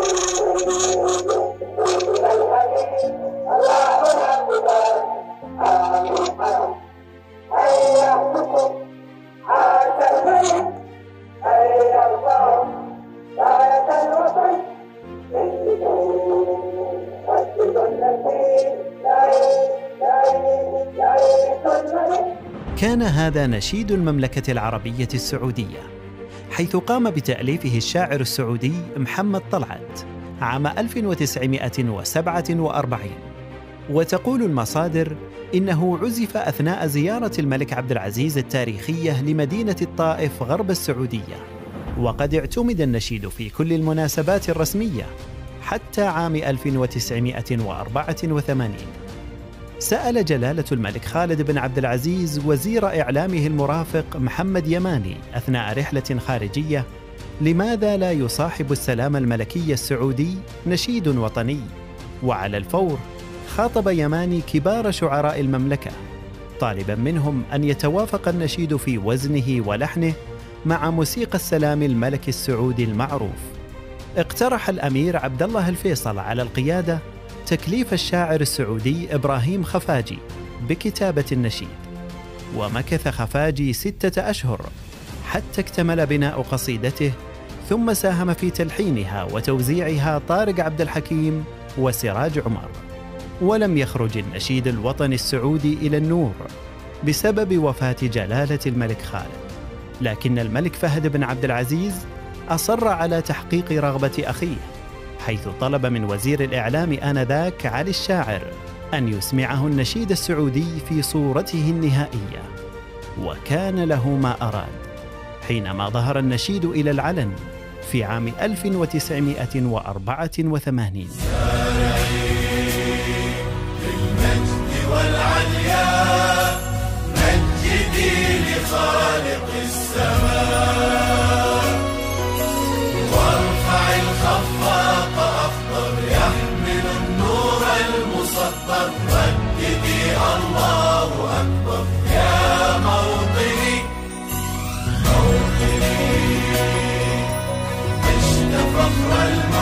كان هذا نشيد المملكة العربية السعودية، حيث قام بتأليفه الشاعر السعودي محمد طلعت عام 1947. وتقول المصادر إنه عزف أثناء زيارة الملك عبد العزيز التاريخية لمدينة الطائف غرب السعودية، وقد اعتمد النشيد في كل المناسبات الرسمية حتى عام 1984. سأل جلالة الملك خالد بن عبد العزيز وزير إعلامه المرافق محمد يماني أثناء رحلة خارجية لماذا لا يصاحب السلام الملكي السعودي نشيد وطني، وعلى الفور خاطب يماني كبار شعراء المملكة طالبا منهم أن يتوافق النشيد في وزنه ولحنه مع موسيقى السلام الملكي السعودي المعروف. اقترح الأمير عبد الله الفيصل على القيادة تكليف الشاعر السعودي إبراهيم خفاجي بكتابة النشيد، ومكث خفاجي 6 أشهر حتى اكتمل بناء قصيدته، ثم ساهم في تلحينها وتوزيعها طارق عبد الحكيم وسراج عمر. ولم يخرج النشيد الوطني السعودي إلى النور بسبب وفاة جلالة الملك خالد، لكن الملك فهد بن عبد العزيز أصر على تحقيق رغبة أخيه، حيث طلب من وزير الإعلام آنذاك علي الشاعر أن يسمعه النشيد السعودي في صورته النهائية، وكان له ما أراد حينما ظهر النشيد إلى العلن في عام 1984. والعليا مجدي لخالق السماء، وارفع الخفاق أخضر يحمل النور المسطر، مجدي الله أكبر يا موطني موطني، عشت فخر